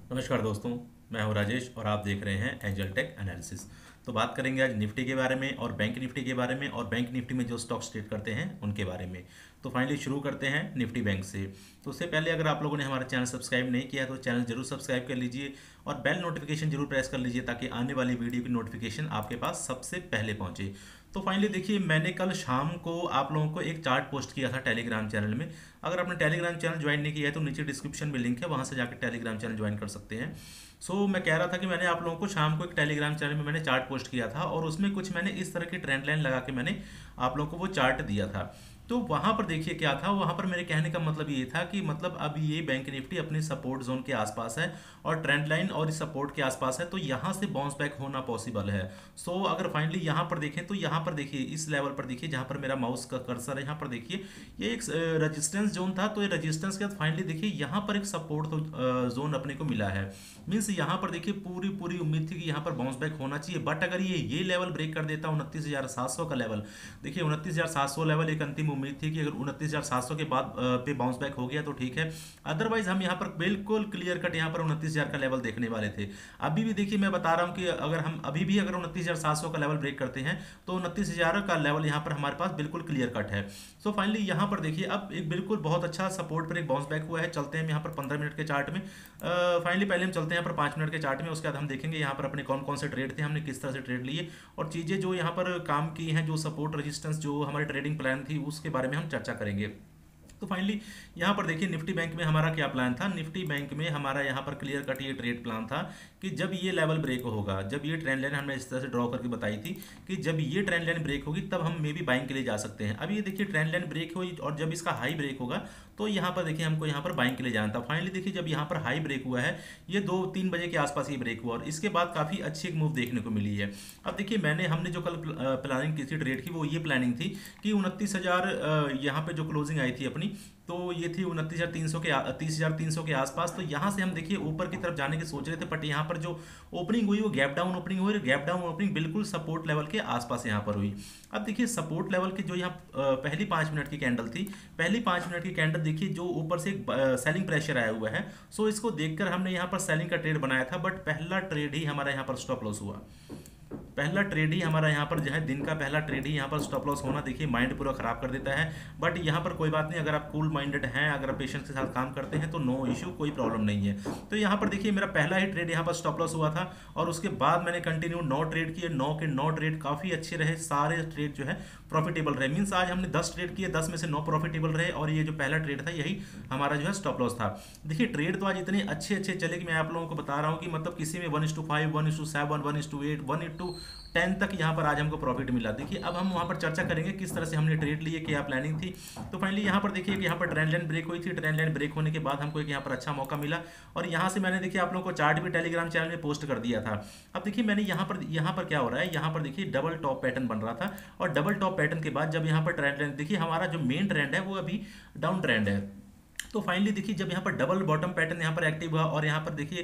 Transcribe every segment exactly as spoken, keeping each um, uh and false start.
नमस्कार दोस्तों, मैं हूं राजेश और आप देख रहे हैं एंजल टेक एनालिसिस। तो बात करेंगे आज निफ्टी के बारे में और बैंक निफ्टी के बारे में और बैंक निफ्टी में जो स्टॉक्स ट्रेड करते हैं उनके बारे में। तो फाइनली शुरू करते हैं निफ्टी बैंक से। तो उससे पहले अगर आप लोगों ने हमारा चैनल सब्सक्राइब नहीं किया है तो चैनल जरूर सब्सक्राइब कर लीजिए और बेल नोटिफिकेशन जरूर प्रेस कर लीजिए ताकि आने वाली वीडियो की नोटिफिकेशन आपके पास सबसे पहले पहुंचे। तो फाइनली देखिए, मैंने कल शाम को आप लोगों को एक चार्ट पोस्ट किया था टेलीग्राम चैनल में। अगर आपने टेलीग्राम चैनल ज्वाइन नहीं किया है तो नीचे डिस्क्रिप्शन में लिंक है, वहां से जाकर टेलीग्राम चैनल ज्वाइन कर सकते हैं। सो so, मैं कह रहा था कि मैंने आप लोगों को शाम को एक टेलीग्राम चैनल में मैंने चार्ट पोस्ट किया था और उसमें कुछ मैंने इस तरह की ट्रेंड लाइन लगा के मैंने आप लोगों को वो चार्ट दिया था। तो वहां पर देखिए क्या था, वहां पर मेरे कहने का मतलब ये था कि मतलब अब ये बैंक निफ्टी अपने सपोर्ट जोन के आसपास है और ट्रेंड लाइन और इस सपोर्ट के आसपास है, तो यहां से बाउंस बैक होना पॉसिबल है। सो so, अगर फाइनली यहां पर देखें तो यहां पर देखिए इस लेवल पर देखिए जहां पर मेरा माउस का कर्सर है, यहां पर देखिए ये एक रेजिस्टेंस जोन था। तो ये रेजिस्टेंस के बाद फाइनली देखिए यहाँ पर एक सपोर्ट जोन अपने को मिला है। मीन्स यहाँ पर देखिए पूरी पूरी उम्मीद थी कि यहाँ पर बाउंस बैक होना चाहिए, बट अगर ये ये लेवल ब्रेक कर देता उनतीस हजार सात सौ का लेवल, देखिए उनतीस हजार सात सौ लेवल एक अंतिम उम्मीद थी कि अगर उनतीस हजार सात सौ के बाद अ, पे बाउंस बैक हो गया तो ठीक है। अदरवाइज हम यहाँ पर बिल्कुल क्लियर कट यहाँ पर उनतीस हजार का लेवल देखने वाले थे। अभी भी देखिए मैं बता रहा हूँ कि अगर हम अभी भी अगर उनतीस हजार सात सौ का लेवल ब्रेक करते हैं तो उनतीस हजार का लेवल यहाँ पर हमारे पास बिल्कुल क्लियर कट है। सो फाइनली यहाँ पर देखिए अब एक बिल्कुल बहुत अच्छा सपोर्ट पर एक बाउंस बैक हुआ है। चलते हैं यहाँ पर पंद्रह मिनट के चार्ट में। फाइनली पहले हम चलते हैं यहाँ पर पाँच मिनट के चार्ट में, उसके बाद हम देखेंगे यहाँ पर अपने कौन कौन से ट्रेड थे, हमने किस तरह से ट्रेड लिए और चीज़ें जो यहाँ पर काम की हैं, जो सपोर्ट रेजिस्टेंस जो हमारी ट्रेडिंग प्लान थी उसके बारे में हम चर्चा करेंगे। तो फाइनली यहाँ पर देखिए निफ्टी बैंक में हमारा क्या प्लान था। निफ्टी बैंक में हमारा यहाँ पर क्लियर कट ये ट्रेड प्लान था कि जब ये लेवल ब्रेक होगा, जब ये ट्रेंड लाइन हमने इस तरह से ड्रॉ करके बताई थी कि जब ये ट्रेंड लाइन ब्रेक होगी तब हम मे बी बाइंग के लिए जा सकते हैं। अब ये देखिए ट्रेंड लाइन ब्रेक हुई और जब इसका हाई ब्रेक होगा तो यहाँ पर देखिए हमको यहाँ पर बाइंग के लिए जाना था। फाइनली देखिए जब यहाँ पर हाई ब्रेक हुआ है, ये दो तीन बजे के आसपास ये ब्रेक हुआ और इसके बाद काफ़ी अच्छी एक मूव देखने को मिली है। अब देखिए मैंने हमने जो कल प्लानिंग की थी ट्रेड की, वो ये प्लानिंग थी कि उनतीस हजार यहाँ पे जो क्लोजिंग आई थी अपनी, तो ये थी उनतीस हजार तीन सौ के तीस हजार तीन सौ के आसपास। तो यहाँ से हम देखिए ऊपर की तरफ जाने की सोच रहे थे, बट यहाँ पर जो ओपनिंग हुई वो गैप डाउन ओपनिंग हुई, गैप डाउन ओपनिंग बिल्कुल सपोर्ट लेवल के आसपास यहाँ पर हुई। अब देखिए सपोर्ट लेवल की जो यहाँ पहली पाँच मिनट की कैंडल थी, पहली पाँच मिनट की कैंडल देखिए जो ऊपर से एक सेलिंग प्रेशर आया हुआ है। सो इसको देखकर हमने यहाँ पर सेलिंग का ट्रेड बनाया था, बट पहला ट्रेड ही हमारा यहाँ पर स्टॉप लॉस हुआ। पहला ट्रेड ही हमारा यहाँ पर जो है दिन का पहला ट्रेड ही यहाँ पर स्टॉप लॉस होना देखिए माइंड पूरा खराब कर देता है। बट यहाँ पर कोई बात नहीं, अगर आप कूल माइंडेड हैं, अगर आप पेशेंस के साथ काम करते हैं तो नो इशू, कोई प्रॉब्लम नहीं है। तो यहाँ पर देखिए मेरा पहला ही ट्रेड यहाँ पर स्टॉप लॉस हुआ था और उसके बाद मैंने कंटिन्यू नौ ट्रेड किए, नौ के नौ ट्रेड काफ़ी अच्छे रहे, सारे ट्रेड जो है प्रॉफिटेबल रहे। मीन्स आज हमने दस ट्रेड किए, दस में से नौ प्रॉफिटेबल रहे और ये जो पहला ट्रेड था यही हमारा जो है स्टॉप लॉस था। देखिए ट्रेड तो आज इतने अच्छे अच्छे चले कि मैं आप लोगों को बता रहा हूँ कि मतलब किसी में one is to five, one is to seven, one is to eight, one is to ten तक यहाँ पर आज हमको प्रॉफिट मिला। देखिए अब हम वहाँ पर चर्चा करेंगे किस तरह से हमने ट्रेड लिए, क्या प्लानिंग थी। तो फाइनली यहाँ पर देखिए कि यहाँ पर ट्रेंड लाइन ब्रेक हुई थी, ट्रेंड लाइन ब्रेक होने के बाद हमको एक यहाँ पर अच्छा मौका मिला और यहाँ से मैंने देखिए आप लोगों को चार्ट भी टेलीग्राम चैनल में पोस्ट कर दिया था। अब देखिए मैंने यहाँ पर यहाँ पर क्या हो रहा है, यहाँ पर देखिए डबल टॉप पैटर्न बन रहा था और डबल टॉप पैटर्न के बाद जब यहाँ पर ट्रेंड लाइन देखिए हमारा जो मेन ट्रेंड है वो अभी डाउन ट्रेंड है। तो फाइनली देखिए जब यहाँ पर डबल बॉटम पैटर्न यहाँ पर एक्टिव हुआ और यहाँ पर देखिए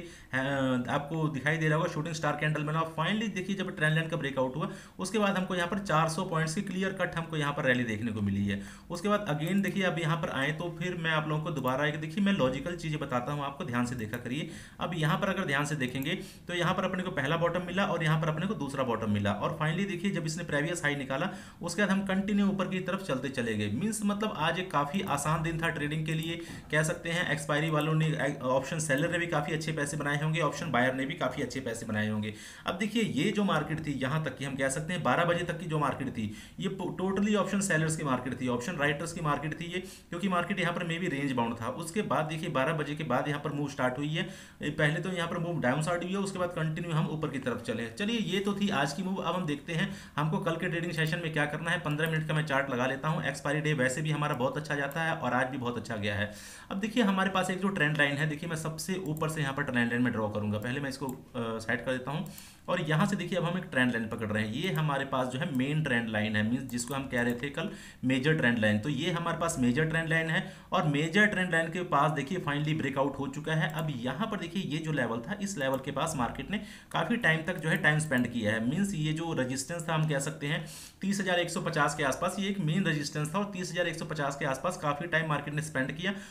आपको दिखाई दे रहा होगा शूटिंग स्टार कैंडल बना। फाइनली देखिए जब ट्रेंड लाइन का ब्रेकआउट हुआ उसके बाद हमको यहाँ पर चार सौ पॉइंट्स की क्लियर कट हमको यहाँ पर रैली देखने को मिली है। उसके बाद अगेन देखिए अब यहाँ पर आए तो फिर मैं आप लोगों को दोबारा एक देखिए मैं लॉजिकल चीज़ें बताता हूँ आपको, ध्यान से देखा करिए। अब यहाँ पर अगर ध्यान से देखेंगे तो यहाँ पर अपने को पहला बॉटम मिला और यहाँ पर अपने को दूसरा बॉटम मिला और फाइनली देखिए जब इसने प्रीवियस हाई निकाला उसके बाद हम कंटिन्यू ऊपर की तरफ चलते चले गए। मीन्स मतलब आज एक काफ़ी आसान दिन था ट्रेडिंग के लिए कह सकते हैं। एक्सपायरी वालों ने, ऑप्शन सेलर ने भी काफ़ी अच्छे पैसे बनाए होंगे, ऑप्शन बायर ने भी काफ़ी अच्छे पैसे बनाए होंगे। अब देखिए ये जो मार्केट थी यहाँ तक कि हम कह सकते हैं बारह बजे तक की जो मार्केट थी ये टोटली ऑप्शन सेलर्स की मार्केट थी, ऑप्शन राइटर्स की मार्केट थी ये, क्योंकि मार्केट यहाँ पर मे भी रेंज बाउंड था। उसके बाद देखिए बारह बजे के बाद यहाँ पर मूव स्टार्ट हुई है। पहले तो यहाँ पर मूव डाउन स्टार्ट हुई है, उसके बाद कंटिन्यू हम ऊपर की तरफ चले। चलिए ये तो थी आज की मूव। अब हम देखते हैं हमको कल के ट्रेडिंग सेशन में क्या करना है। पंद्रह मिनट का मैं चार्ट लगा लेता हूँ। एक्सपायरी डे वैसे भी हमारा बहुत अच्छा जाता है और आज भी बहुत अच्छा गया है। अब देखिए हमारे पास एक जो ट्रेंड लाइन है, देखिए मैं सबसे ऊपर से यहाँ पर ट्रेंड लाइन में ड्रॉ करूंगा। पहले मैं इसको साइड कर देता हूँ और यहाँ से देखिए अब हम एक ट्रेंड लाइन पकड़ रहे हैं। ये हमारे पास जो है मेन ट्रेंड लाइन है, मींस जिसको हम कह रहे थे कल मेजर ट्रेंड लाइन। तो ये हमारे पास मेजर ट्रेंड लाइन है और मेजर ट्रेंड लाइन के पास देखिए फाइनली ब्रेकआउट हो चुका है। अब यहाँ पर देखिए ये जो लेवल था, इस लेवल के पास मार्केट ने काफ़ी टाइम तक जो है टाइम स्पेंड किया है। मीन्स ये जो रजिस्टेंस था हम कह सकते हैं तीस हजार एक सौ पचास के आसपास, ये एक मेन रजिस्टेंस था और तीस हजार एक सौ पचास के आसपास काफ़ी टाइम मार्केट ने स्पेंड किया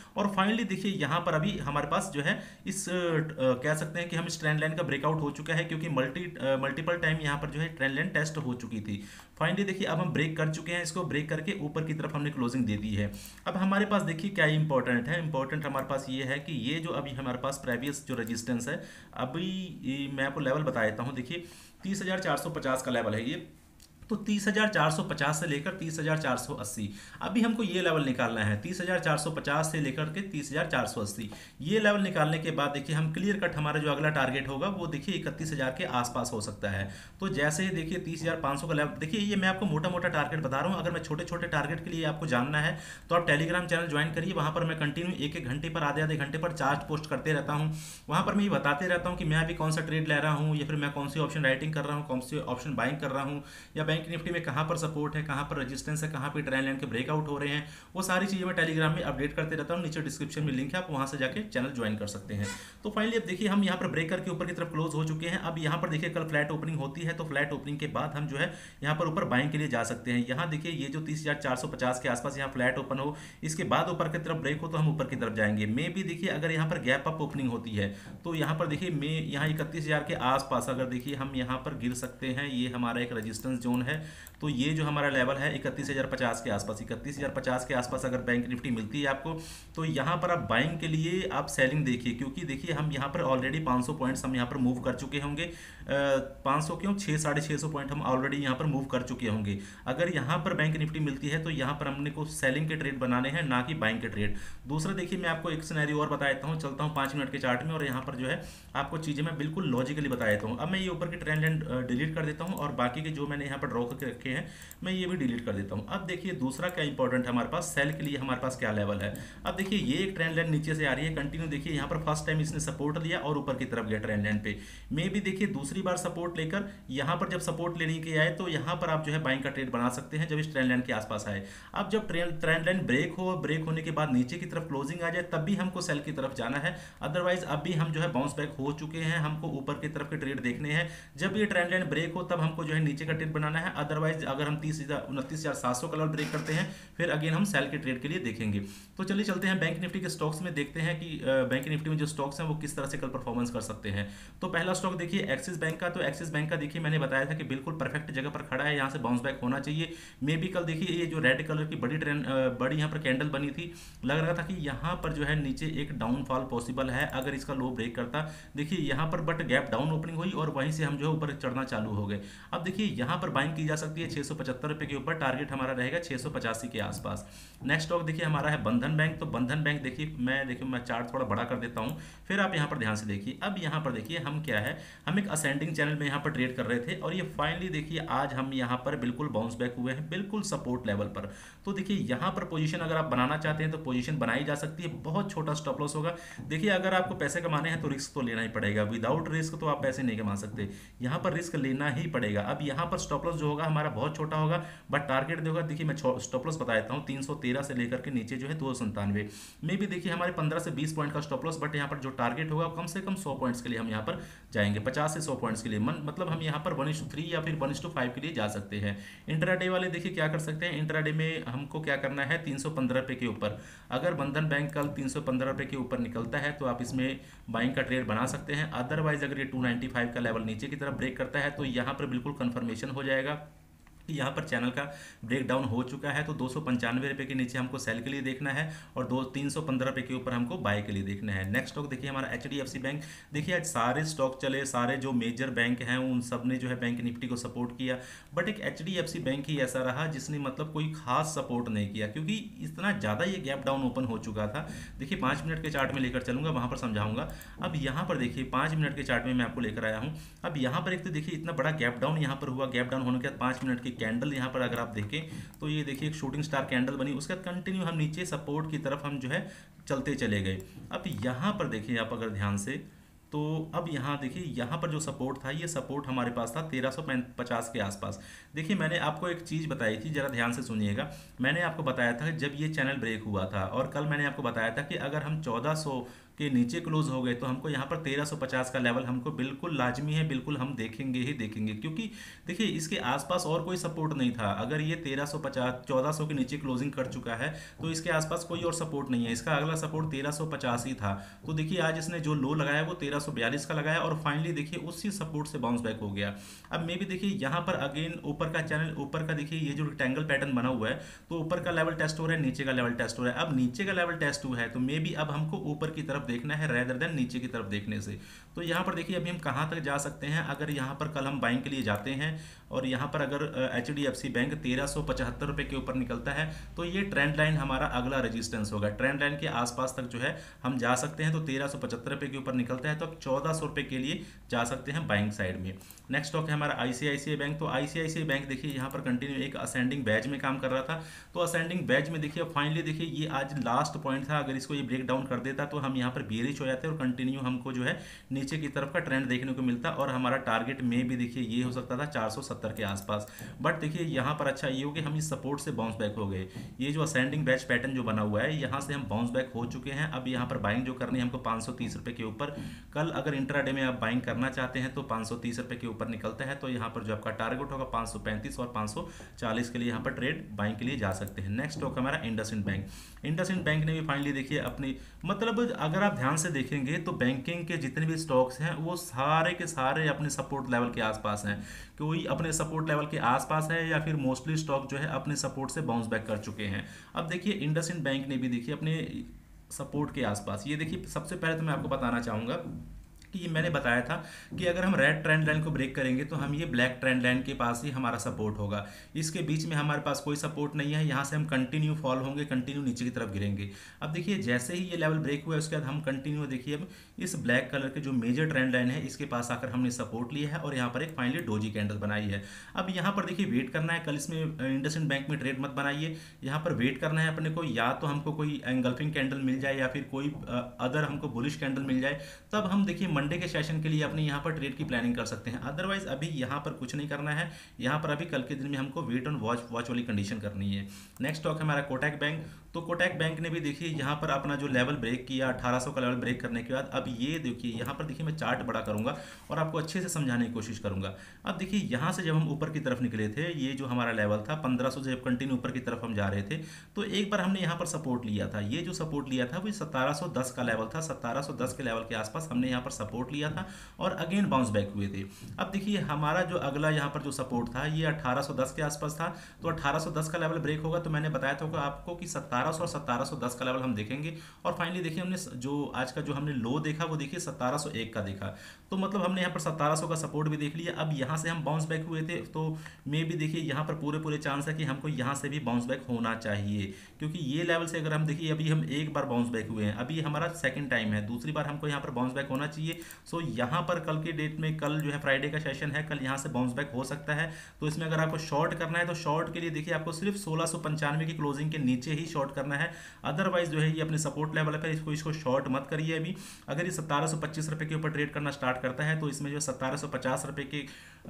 और फाइनली देखिए यहाँ पर अभी हमारे पास जो है इस अ, अ, कह सकते हैं कि हम इस ट्रेंड लाइन का ब्रेकआउट हो चुका है, क्योंकि मल्टी मल्टीपल टाइम यहाँ पर जो है ट्रेंड लाइन टेस्ट हो चुकी थी। फाइनली देखिए अब हम ब्रेक कर चुके हैं, इसको ब्रेक करके ऊपर की तरफ हमने क्लोजिंग दे दी है। अब हमारे पास देखिए क्या इंपॉर्टेंट है, इंपॉर्टेंट हमारे पास ये है कि ये जो अभी हमारे पास प्रेवियस जो रेजिस्टेंस है, अभी ये मैं आपको लेवल बता देता हूँ। देखिए तीस हजार चार सौ पचास का लेवल है ये, तो तीस हजार चार सौ पचास से लेकर तीस हजार चार सौ अस्सी, अभी हमको ये लेवल निकालना है। तीस हजार चार सौ पचास से लेकर के तीस हजार चार सौ अस्सी, ये लेवल निकालने के बाद देखिए हम क्लियर कट हमारा जो अगला टारगेट होगा वो देखिए इकतीस हजार के आसपास हो सकता है। तो जैसे ही देखिए तीस हजार पाँच सौ का लेवल, देखिए ये मैं आपको मोटा मोटा टारगेट बता रहा हूँ। अगर मैं छोटे छोटे टारगेट के लिए आपको जानना है तो आप टेलीग्राम चैनल ज्वाइन करिए, वहाँ पर मैं कंटिन्यू एक एक घंटे पर आधे आधे घंटे पर चार्ट पोस्ट करते रहता हूँ। वहाँ पर मैं ये बताते रहता हूँ कि मैं अभी कौन सा ट्रेड ले रहा हूँ, या फिर मैं कौन सी ऑप्शन राइटिंग कर रहा हूँ, कौन सी ऑप्शन बाइंग कर रहा हूँ, या बैंक निफ्टी में कहाँ पर सपोर्ट है, कहाँ पर रेजिस्टेंस है, कहाँ पे ट्रेंड लाइन के ब्रेकआउट हो रहे हैं, वो सारी चीजें मैं टेलीग्राम में अपडेट करते रहता हूँ। नीचे डिस्क्रिप्शन में लिंक है, आप वहां से जाके चैनल ज्वाइन कर सकते हैं। तो फाइनली अब देखिए हम यहाँ पर ब्रेक करके ऊपर की तरफ क्लोज हो चुके हैं। अब यहाँ पर देखिए कल फ्लैट ओपनिंग होती है, तो फ्लैट ओपनिंग के बाद हम जो है यहाँ पर ऊपर बाइंग के लिए जा सकते हैं। यहाँ देखिए ये जो तीस हजार चार सौ पचास के आसपास यहाँ फ्लैट ओपन हो, इसके बाद ऊपर की तरफ ब्रेक हो तो हम ऊपर की तरफ जाएंगे। मे भी देखिए अगर यहाँ पर गैप अप ओपनिंग होती है तो यहाँ पर देखिए मे यहाँ इकतीस हजार के आसपास अगर देखिए हम यहाँ पर गिर सकते हैं। ये हमारा एक रेजिस्टेंस जोन है, तो ये जो हमारा लेवल है इकतीस हजार पचास के आसपास, इकतीस हजार पचास के आसपास अगर बैंक निफ्टी मिलती है आपको, तो यहाँ पर आप बाइंग के लिए आप सेलिंग देखिए, क्योंकि देखिए हम यहाँ पर ऑलरेडी पाँच सौ पॉइंट्स हम यहाँ पर मूव कर चुके होंगे। पाँच सौ क्यों, छः साढ़े छः सौ पॉइंट हम ऑलरेडी यहाँ पर मूव कर चुके होंगे। अगर यहाँ पर बैंक निफ्टी मिलती है तो यहाँ पर हमने को सेलिंग के ट्रेड बनाने हैं, ना कि बाइंग के ट्रेड। दूसरा देखिए मैं आपको एक सिनेरियो और बता देता हूँ, चलता हूँ पाँच मिनट के चार्ट में, और यहाँ पर जो है आपको चीज़ें मैं बिल्कुल लॉजिकली बता देता हूँ। अब मैं ये ऊपर की ट्रेंड लाइन डिलीट कर देता हूँ, और बाकी के जो मैंने यहाँ पर ड्रॉ करके रखे हैं मैं ये भी डिलीट कर देता हूँ। अब देखिए दूसरा क्या इंपॉर्टेंट है हमारे पास, सेल के लिए हमारे पास क्या लेवल है। अब देखिए ये एक ट्रेंड लाइन नीचे से आ रही है कंटिन्यू, देखिए यहाँ पर फर्स्ट टाइम इसने सपोर्ट लिया और ऊपर की तरफ गया ट्रेंड लाइन पे। मे भी देखिए दूसरी बार सपोर्ट लेकर यहाँ पर जब सपोर्ट लेने के आए तो यहाँ पर आप जो है बाइंग का ट्रेड बना सकते हैं जब इस ट्रेंड लाइन के आसपास आए। अब जब ट्रेंड ट्रेंड लाइन ब्रेक हो, ब्रेक होने के बाद नीचे की तरफ क्लोजिंग आ जाए, तब भी हमको सेल की तरफ जाना है। अदरवाइज अभी हम जो है बाउंस बैक हो चुके हैं, हमको ऊपर की तरफ के ट्रेड देखने हैं। जब ये ट्रेंड लाइन ब्रेक हो तब हमको जो है नीचे का ट्रेड बनाना है। अदरवाइज अगर हम तीस हजार उनतीस हजार सात सौ का लेवल ब्रेक करते हैं फिर अगेन हम सेल के ट्रेड के लिए देखेंगे। तो चलिए चलते हैं बैंक निफ्टी के स्टॉक्स में, देखते हैं कि बैंक निफ्टी में जो स्टॉक्स हैं वो किस तरह से कल परफॉर्मेंस कर सकते हैं। तो पहला स्टॉक देखिए एक्सिस बैंक का, तो एक्सिस बैंक का देखिए मैंने बताया था कि बिल्कुल परफेक्ट जगह पर खड़ा है, यहाँ से बाउंस बैक होना चाहिए। मे बी कल देखिए ये जो रेड कलर की बड़ी ट्रेंड बड़ी यहाँ पर कैंडल बनी थी, लग रहा था कि यहाँ पर जो है नीचे एक डाउनफॉल पॉसिबल है अगर इसका लो ब्रेक करता। देखिए यहाँ पर बट गैप डाउन ओपनिंग हुई और वहीं से हम जो है ऊपर चढ़ना चालू हो गए। अब देखिए यहाँ पर बाइंग की जा सकती है छह सौ पचहत्तर रुपए के ऊपर, टारगेट हमारा रहेगा छह सौ पचासी के आसपास। नेक्स्ट स्टॉक देखिए हमारा है बंधन बैंक, तो बंधन बैंक देखिए मैं देखिए मैं चार्ट थोड़ा बड़ा कर देता हूँ, फिर आप यहाँ पर ध्यान से देखिए। अब यहाँ पर देखिए हम क्या है, हम एक असेंडिंग चैनल में यहाँ पर ट्रेड कर रहे थे और ये फाइनली देखिए आज हम यहाँ पर बिल्कुल बाउंस बैक हुए हैं, बिल्कुल सपोर्ट लेवल पर। तो देखिए यहाँ पर पोजीशन अगर आप बनाना चाहते हैं तो पोजीशन बनाई जा सकती है, बहुत छोटा स्टॉप लॉस होगा। देखिए अगर आपको पैसे कमाने हैं तो रिस्क तो लेना ही पड़ेगा, विदाउट रिस्क तो आप पैसे नहीं कमा सकते, यहाँ पर रिस्क लेना ही पड़ेगा। अब यहाँ पर स्टॉप लॉस जो होगा हमारा बहुत छोटा होगा, बट टारगेट जो होगा देखिए मैं स्टॉप लॉस बता देता हूँ तीन सौ तेरह से लेकर के नीचे जो है दो सौ संतानवे में भी देखिए हमारे पंद्रह से बीस पॉइंट का स्टॉप लॉस, बट यहाँ पर जो टारगेट होगा कम से कम सौ पॉइंट्स के लिए हम यहाँ पर जाएंगे, पचास से सौ पॉइंट्स के लिए मन, मतलब हम यहाँ पर वन इस टू थ्री या फिर वन इस टू फाइव के लिए जा सकते हैं। इंट्राडे वाले देखिए क्या कर सकते हैं, इंट्राडे में हमको क्या करना है तीन सौ पंद्रह रुपये के ऊपर, अगर बंधन बैंक कल तीन सौ पंद्रह रुपये के ऊपर निकलता है तो आप इसमें बाइंग का ट्रेड बना सकते हैं। अदरवाइज अगर ये टू नाइन्टी फाइव का लेवल नीचे की तरफ ब्रेक करता है तो यहाँ पर बिल्कुल कन्फर्मेशन हो जाएगा कि यहाँ पर चैनल का ब्रेक डाउन हो चुका है, तो दो सौ पंचानवे रुपये के नीचे हमको सेल के लिए देखना है और दो तीन सौ पंद्रह रुपये के ऊपर हमको बाय के लिए देखना है। नेक्स्ट स्टॉक देखिए हमारा H D F C bank, देखिए आज सारे स्टॉक चले, सारे जो मेजर बैंक हैं उन सब ने जो है बैंक निफ्टी को सपोर्ट किया, बट एक H D F C bank ही ऐसा रहा जिसने मतलब कोई खास सपोर्ट नहीं किया, क्योंकि इतना ज़्यादा ये गैप डाउन ओपन हो चुका था। देखिए पाँच मिनट के चार्ट में लेकर चलूंगा, वहाँ पर समझाऊंगा। अब यहाँ पर देखिए पाँच मिनट के चार्ट में मैं आपको लेकर आया हूँ। अब यहाँ पर एक तो देखिए इतना बड़ा गैप डाउन यहाँ पर हुआ, गैप डाउन होने के बाद पाँच मिनट की कैंडल यहाँ पर अगर आप देखें तो ये देखिए एक शूटिंग स्टार कैंडल बनी, उसके बाद कंटिन्यू हम नीचे सपोर्ट की तरफ हम जो है चलते चले गए। अब यहाँ पर देखिए आप अगर ध्यान से, तो अब यहाँ देखिए यहाँ पर जो सपोर्ट था ये सपोर्ट हमारे पास था तेरह सौ पचास के आसपास। देखिए मैंने आपको एक चीज़ बताई थी, जरा ध्यान से सुनिएगा। मैंने आपको बताया था जब ये चैनल ब्रेक हुआ था, और कल मैंने आपको बताया था कि अगर हम चौदह सौ के नीचे क्लोज हो गए तो हमको यहाँ पर तेरह सौ पचास का लेवल हमको बिल्कुल लाजमी है, बिल्कुल हम देखेंगे ही देखेंगे, क्योंकि देखिए इसके आसपास और कोई सपोर्ट नहीं था। अगर ये तेरह सौ पचास चौदह सौ के नीचे क्लोजिंग कर चुका है तो इसके आसपास कोई और सपोर्ट नहीं है। इसका अगला सपोर्ट तेरह सौ पचास ही था। तो देखिए आज इसने जो लो लगाया वो तेरह सौ बयालीस का लगाया और फाइनली देखिए उसी सपोर्ट से बाउंस बैक हो गया। अब मे भी देखिए यहाँ पर अगेन ऊपर का चैनल, ऊपर का देखिए ये जो रेक्टेंगल पैटर्न बना हुआ है तो ऊपर का लेवल टेस्ट हो रहा है, नीचे का लेवल टेस्ट हो रहा है। अब नीचे का लेवल टेस्ट हुआ है तो मे बी अब हमको ऊपर की तरफ देखना है रेदर देन नीचे की तरफ देखने से। तो यहाँ पर देखिए अभी हम कहाँ तक जा सकते हैं। अगर यहाँ पर कल हम बाइंग के लिए जाते हैं और यहाँ पर अगर H D F C bank तेरह सौ पचहत्तर रुपये के ऊपर निकलता है तो ये ट्रेंड लाइन हमारा अगला रेजिस्टेंस होगा। ट्रेंड लाइन के आसपास तक जो है हम जा सकते हैं। तो तेरह सौ पचहत्तर रुपये के ऊपर निकलता है तो अब चौदह सौ रुपये के लिए जा सकते हैं बाइंग साइड में। नेक्स्ट स्टॉक है हमारा आईसीआईसीआई बैंक। तो आईसीआईसीआई बैंक देखिए यहाँ पर कंटिन्यू एक असेंडिंग बैच में काम कर रहा था। तो असेंडिंग बैच में देखिए फाइनली देखिए ये आज लास्ट पॉइंट था। अगर इसको ये ब्रेक डाउन कर देता तो हम यहाँ पर बेरिश हो जाते और कंटिन्यू हमको जो है नीचे की तरफ का ट्रेंड देखने को मिलता और हमारा टारगेट में भी देखिए ये हो सकता था चार सौ सत्तर के आसपास। बट देखिए यहाँ पर अच्छा ये हो कि हम इस सपोर्ट से बाउंस बैक हो गए। ये जो असेंडिंग बैच पैटर्न जो बना हुआ है यहाँ से हम बाउंस बैक हो चुके हैं। अब यहाँ पर बाइंग जो करनी है हमको पाँच सौ तीस रुपये के ऊपर। कल अगर इंट्राडे में आप बाइंग करना चाहते हैं तो पाँच सौ तीस रुपये के ऊपर निकलता है तो यहाँ पर जो आपका टारगेट होगा पाँच सौ पैंतीस और पाँच सौ चालीस के लिए यहाँ पर ट्रेड बाइंग के लिए जा सकते हैं। नेक्स्ट स्टॉक हमारा इंडसइंड बैंक। इंडसइंड बैंक ने भी फाइनली देखिए अपनी मतलब अगर आप ध्यान से देखेंगे तो बैंकिंग के जितने भी स्टॉक्स हैं वो सारे के सारे अपने सपोर्ट लेवल के आसपास हैं। कोई अपने सपोर्ट लेवल के आसपास है या फिर मोस्टली स्टॉक जो है अपने सपोर्ट से बाउंस बैक कर चुके हैं। अब देखिए इंडसइंड बैंक ने भी देखिए अपने सपोर्ट के आसपास, ये देखिए सबसे पहले तो मैं आपको बताना चाहूँगा कि ये मैंने बताया था कि अगर हम रेड ट्रेंड लाइन को ब्रेक करेंगे तो हम ये ब्लैक ट्रेंड लाइन के पास ही हमारा सपोर्ट होगा। इसके बीच में हमारे पास कोई सपोर्ट नहीं है। यहाँ से हम कंटिन्यू फॉल होंगे, कंटिन्यू नीचे की तरफ गिरेंगे। अब देखिए जैसे ही ये लेवल ब्रेक हुआ है उसके बाद हम कंटिन्यू देखिए अब इस ब्लैक कलर के जो मेजर ट्रेंड लाइन है इसके पास आकर हमने सपोर्ट लिया है और यहाँ पर एक फाइनली डोजी कैंडल बनाई है। अब यहाँ पर देखिए वेट करना है। कल इसमें इंडसइंड बैंक में ट्रेड मत बनाइए। यहाँ पर वेट करना है अपने को, या तो हमको कोई एंगल्फिंग कैंडल मिल जाए या फिर कोई अदर हमको बुलिश कैंडल मिल जाए, तब हम देखिए मंडे के सेशन के लिए अपने यहाँ पर ट्रेड की प्लानिंग कर सकते हैं। अदरवाइज अभी यहाँ पर कुछ नहीं करना है। यहाँ पर अभी कल के दिन में हमको वेट ऑन वॉच वॉच वाली कंडीशन करनी है। नेक्स्ट स्टॉक है हमारा कोटक बैंक। तो कोटक बैंक ने भी देखिए यहाँ पर अपना जो लेवल ब्रेक किया अठारह सौ का लेवल ब्रेक करने के बाद अब ये देखिए यहाँ पर देखिए मैं चार्ट बड़ा करूँगा और आपको अच्छे से समझाने की कोशिश करूँगा। अब देखिए यहाँ से जब हम ऊपर की तरफ निकले थे, ये जो हमारा लेवल था पंद्रह सौ से जब कंटिन्यू ऊपर की तरफ हम जा रहे थे तो एक बार हमने यहाँ पर सपोर्ट लिया था। ये जो सपोर्ट लिया था वो सत्तारह सौ दस का लेवल था। सत्तारह सौ दस के लेवल के आसपास हमने यहाँ पर सपोर्ट लिया था और अगेन बाउंस बैक हुए थे। अब देखिए हमारा जो अगला यहाँ पर जो सपोर्ट था ये अठारह सौ दस के आसपास था। तो अठारह सौ दस का लेवल ब्रेक होगा तो मैंने बताया था आपको कि सत्तारह सौ और सत्तारह सौ दस का लेवल हम देखेंगे। और फाइनली देखिए हमने जो आज का जो हमने लो देखा वो देखिए सत्तारह सौ एक का देखा। तो मतलब हमने यहाँ पर सत्तारह सौ का सपोर्ट भी देख लिया। अब यहाँ से हम बाउंस बैक हुए थे तो मे भी देखिए यहाँ पर पूरे पूरे चांस है कि हमको यहाँ से भी बाउंस बैक होना चाहिए, क्योंकि ये लेवल से अगर हम देखिए अभी हम एक बार बाउंस बैक हुए हैं, अभी हमारा सेकंड टाइम है, दूसरी बार हमको यहाँ पर बाउंस बैक होना चाहिए। सो यहाँ पर कल के डेट में, कल जो है फ्राइडे का सेशन है, कल यहाँ से बाउंस बैक हो सकता है। तो इसमें अगर आपको शॉर्ट करना है तो शॉर्ट के लिए देखिए आपको सिर्फ सोलह सौ पंचानवे की क्लोजिंग के नीचे ही शॉर्ट करना है। अदरवाइज जो है ये अपने सपोर्ट लेवल पर इसको इसको शॉर्ट मत करिए। अभी अगर ये सत्तारह सौ पच्चीस रुपये के ऊपर ट्रेड करना स्टार्ट करता है तो इसमें जो सत्तारह सौ पचास रुपये के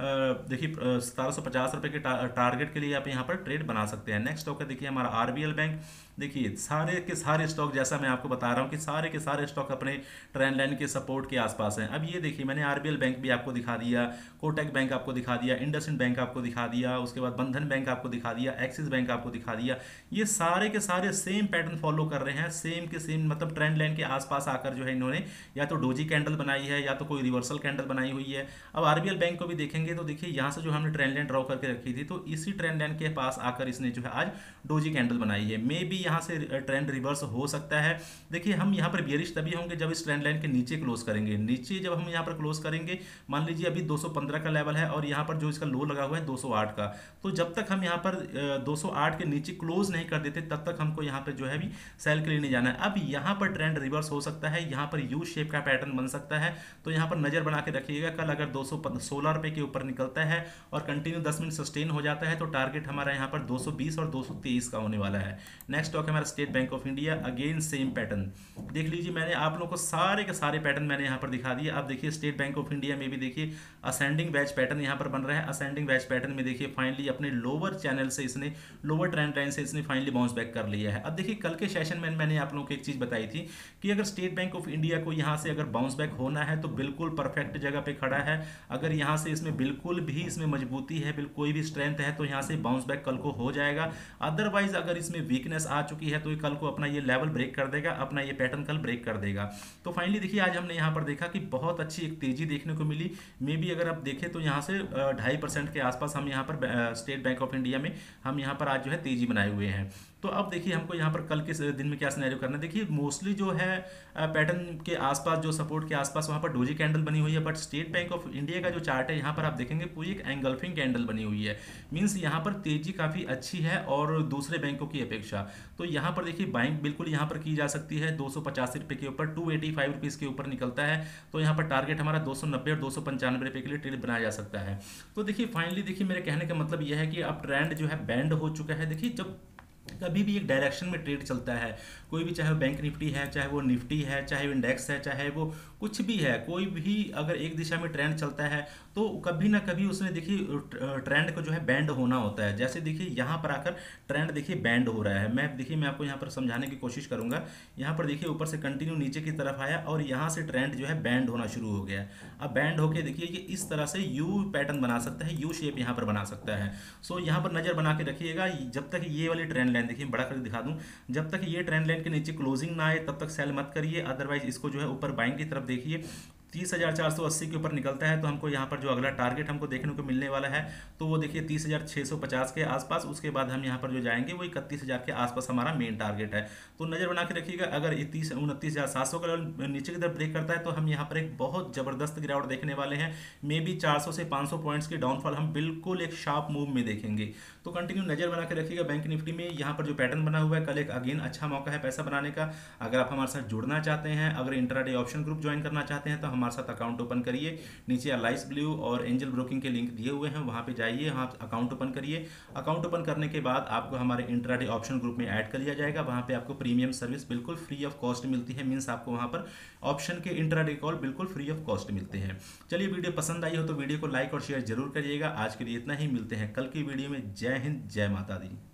देखिए सत्तारह सौ पचास रुपये के टारगेट के लिए आप यहाँ पर ट्रेड बना सकते हैं। नेक्स्ट स्टॉक है देखिए हमारा आरबीएल बैंक। देखिए सारे के सारे स्टॉक, जैसा मैं आपको बता रहा हूँ कि सारे के सारे स्टॉक अपने ट्रेंड लाइन के सपोर्ट के आसपास हैं। अब ये देखिए मैंने आरबीएल बैंक भी आपको दिखा दिया, कोटक बैंक आपको दिखा दिया, इंडसइंड बैंक आपको दिखा दिया, उसके बाद बंधन बैंक आपको दिखा दिया, एक्सिस बैंक आपको दिखा दिया। ये सारे के सारे सेम पैटर्न फॉलो कर रहे हैं, सेम के सेम मतलब ट्रेंड लाइन के आसपास आकर जो है इन्होंने या तो डोजी कैंडल बनाई है या तो कोई रिवर्सल कैंडल बनाई हुई है। अब आरबीएल बैंक को भी देखेंगे तो देखिए यहाँ से जो हमने ट्रेंड लाइन ड्रॉ करके रखी थी तो इसी ट्रेंड लाइन के पास आकर इसने जो है आज डोजी कैंडल बनाई है। मे भी यहाँ से ट्रेंड रिवर्स हो सकता है। देखिए हम यहाँ पर बियरिश तभी होंगे जब इस ट्रेंड लाइन के नीचे क्लोज करेंगे। नीचे जब हम यहाँ पर क्लोज करेंगे, मान लीजिए अभी दो सौ पंद्रह का लेवल है और यहाँ पर जो इसका लो लगा हुआ है दो सौ आठ का, तो जब तक हम यहाँ पर दो सौ आठ के नीचे क्लोज नहीं कर देते तब तक हमको यहाँ पर जो है भी सेल के लिए नहीं जाना है। अब यहाँ पर ट्रेंड रिवर्स हो सकता है, यहाँ पर यू शेप का पैटर्न बन सकता है। तो यहाँ पर नजर बना के रखिएगा। कल अगर दो सौ सोलह रुपये के ऊपर निकलता है और कंटिन्यू दस मिनट सस्टेन हो जाता है तो टारगेट हमारा यहाँ पर दो सौ बीस और दो सौ तेईस का होने वाला है। नेक्स्ट स्टॉक है हमारा state bank of India. Again same pattern देख लीजिए, मैंने आप लोगों को सारे के सारे पैटर्न मैंने यहाँ पर दिखा दिए। अब देखिए स्टेट बैंक ऑफ इंडिया में भी देखिए असेंडिंग बैच पैटर्न यहाँ पर बन रहा है। असेंडिंग बैच पैटर्न में देखिए फाइनली अपने लोअर चैनल से इसने, लोअर ट्रेंड लाइन से इसने फाइनली बाउंस बैक कर लिया है। अब देखिए कल के सेशन में मैंने आप लोगों को एक चीज़ बताई थी कि अगर स्टेट बैंक ऑफ इंडिया को यहाँ से अगर बाउंस बैक होना है तो बिल्कुल परफेक्ट जगह पे खड़ा है। अगर यहाँ से इसमें बिल्कुल भी इसमें मजबूती है, बिल्कुल कोई भी स्ट्रेंथ है तो यहाँ से बाउंस बैक कल को हो जाएगा। अदरवाइज अगर इसमें वीकनेस आ चुकी है तो ये कल को अपना ये लेवल ब्रेक कर देगा, अपना ये पैटर्न कल ब्रेक कर देगा। तो फाइनली देखिए आज हमने यहाँ पर देखा कि बहुत अच्छी एक तेजी देखने को मिली। मे बी अगर आप देखें तो यहाँ से ढाई परसेंट के आसपास हम यहाँ पर स्टेट बैंक ऑफ इंडिया में हम यहाँ पर आज जो है तेजी बनाए हुए हैं। तो अब देखिए हमको यहाँ पर कल के दिन में क्या सिनेरियो करना है। देखिए मोस्टली जो है पैटर्न के आसपास जो सपोर्ट के आसपास वहाँ पर डोजी कैंडल बनी हुई है, but state bank of India का जो चार्ट है यहाँ पर आप देखेंगे पूरी एक एंगल्फिंग कैंडल बनी हुई है। मींस यहाँ पर तेजी काफ़ी अच्छी है और दूसरे बैंकों की अपेक्षा। तो यहाँ पर देखिए बाइंग बिल्कुल यहाँ पर की जा सकती है दो सौ पचासी रुपये के ऊपर, टू एटी फाइव रुपीज़ के ऊपर निकलता है तो यहाँ पर टारगेट हमारा दो सौ नब्बे और दो सौ पंचानवे रुपये के लिए ट्रेड बनाया जा सकता है। तो देखिए फाइनली देखिए मेरे कहने का मतलब यह है कि अब ट्रेंड जो है बैंड हो चुका है। देखिए जब कभी भी एक डायरेक्शन में ट्रेड चलता है, कोई भी, चाहे वो बैंक निफ्टी है, चाहे वो निफ्टी है, चाहे वो इंडेक्स है, चाहे वो कुछ भी है, कोई भी अगर एक दिशा में ट्रेंड चलता है तो कभी ना कभी उसमें देखिए ट्रेंड को जो है बैंड होना होता है। जैसे देखिए यहाँ पर आकर ट्रेंड देखिए बैंड हो रहा है। मैं देखिए मैं आपको यहाँ पर समझाने की कोशिश करूँगा। यहाँ पर देखिए ऊपर से कंटिन्यू नीचे की तरफ आया और यहाँ से ट्रेंड जो है बैंड होना शुरू हो गया। अब बैंड होके देखिए ये इस तरह से यू पैटर्न बना सकता है, यू शेप यहाँ पर बना सकता है। सो यहाँ पर नज़र बना के रखिएगा। जब तक ये वाली ट्रेंड लाइन देखिए बड़ा करके दिखा दूं, जब तक ये ट्रेंड लाइन के नीचे क्लोजिंग ना आए तब तक सेल मत करिए। अदरवाइज इसको जो है ऊपर बाइंग की तरफ देखिए तीस हज़ार चार सौ अस्सी के ऊपर निकलता है तो हमको यहाँ पर जो अगला टारगेट हमको देखने को मिलने वाला है तो वो देखिए तीस हज़ार छः सौ पचास के आसपास। उसके बाद हम यहाँ पर जो जाएंगे वो इकतीस हज़ार के आसपास हमारा मेन टारगेट है। तो नज़र बना के रखिएगा। अगर तीस उनतीस हज़ार सात सौ का लेवल नीचे की तरफ ब्रेक करता है तो हम यहाँ पर एक बहुत ज़बरदस्त गिरावट देखने वाले हैं। मे बी चार सौ से पाँच सौ पॉइंट्स की डाउनफॉल हम बिल्कुल एक शार्प मूव में देखेंगे। तो कंटिन्यू नज़र बना के रखिएगा। बैंक निफ्टी में यहाँ पर जो पैटर्न बना हुआ है कल एक अगेन अच्छा मौका है पैसा बनाने का। अगर आप हमारे साथ जुड़ना चाहते हैं, अगर इंट्राडे ऑप्शन ग्रुप ज्वाइन करना चाहते हैं तो हमारे साथ अकाउंट ओपन करिए। नीचे अलाइस ब्लू और एंजल ब्रोकिंग के लिंक दिए हुए हैं, वहां पे जाइए, वहां अकाउंट ओपन करिए। अकाउंट ओपन करने के बाद आपको हमारे इंट्राडे ऑप्शन ग्रुप में ऐड कर लिया जाएगा। वहां पे आपको प्रीमियम सर्विस बिल्कुल फ्री ऑफ कॉस्ट मिलती है। मींस आपको वहां पर ऑप्शन के इंट्राडे कॉल बिल्कुल फ्री ऑफ कॉस्ट मिलते हैं। चलिए वीडियो पसंद आई हो तो वीडियो को लाइक और शेयर जरूर करिएगा। आज के लिए इतना ही, मिलते हैं कल की वीडियो में। जय हिंद, जय माता दी।